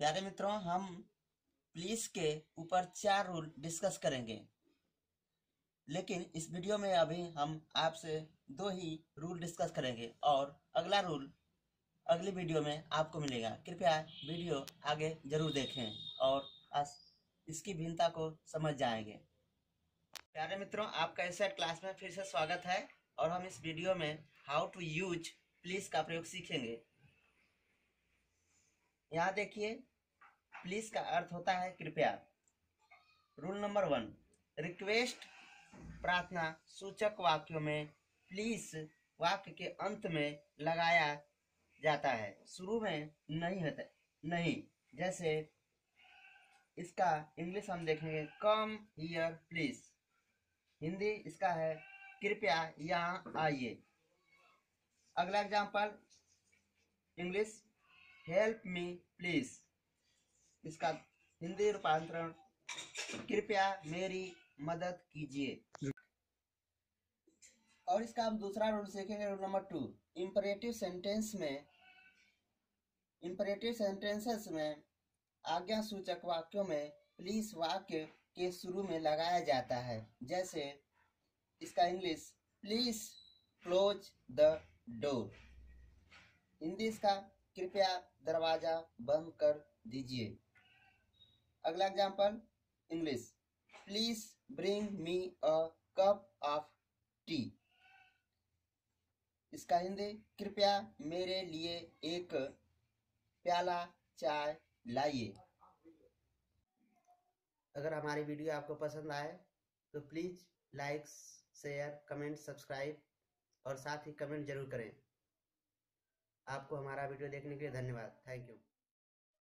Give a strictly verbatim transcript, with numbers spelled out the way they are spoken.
प्यारे मित्रों, हम प्लीज के ऊपर चार रूल डिस्कस करेंगे, लेकिन इस वीडियो में अभी हम आपसे दो ही रूल डिस्कस करेंगे और अगला रूल अगली वीडियो में आपको मिलेगा। कृपया वीडियो आगे जरूर देखें और अस इसकी भिन्नता को समझ जाएंगे। प्यारे मित्रों, आपका इस क्लास में फिर से स्वागत है और हम इस वीडियो में हाउ टू यूज प्लीज का प्रयोग सीखेंगे। यहाँ देखिए, प्लीज का अर्थ होता है कृपया। रूल नंबर वन, रिक्वेस्ट प्रार्थना सूचक वाक्यों में प्लीज वाक्य के अंत में लगाया जाता है, शुरू में नहीं होता नहीं। जैसे इसका इंग्लिश हम देखेंगे, कम हियर प्लीज। हिंदी इसका है, कृपया यहाँ आइए। अगला example English, help me please. इसका हिंदी रूपांतरण, कृपया मेरी मदद कीजिए। और इसका हम दूसरा रूल सीखेंगे, rule number two. Imperative sentence में इंपरेटिव सेंटेंसेस में आज्ञा सूचक वाक्यों में प्लीज वाक्य के शुरू में लगाया जाता है। जैसे इसका English, please close the door. Hindi इसका, कृपया दरवाजा बंद कर दीजिए। अगला example English, please bring me a cup of tea. इसका हिंदी, कृपया मेरे लिए एक प्याला चाय लाइए। अगर हमारी वीडियो आपको पसंद आए तो please like, share, comment, subscribe और साथ ही कमेंट जरूर करें। आपको हमारा वीडियो देखने के लिए धन्यवाद। Thank you.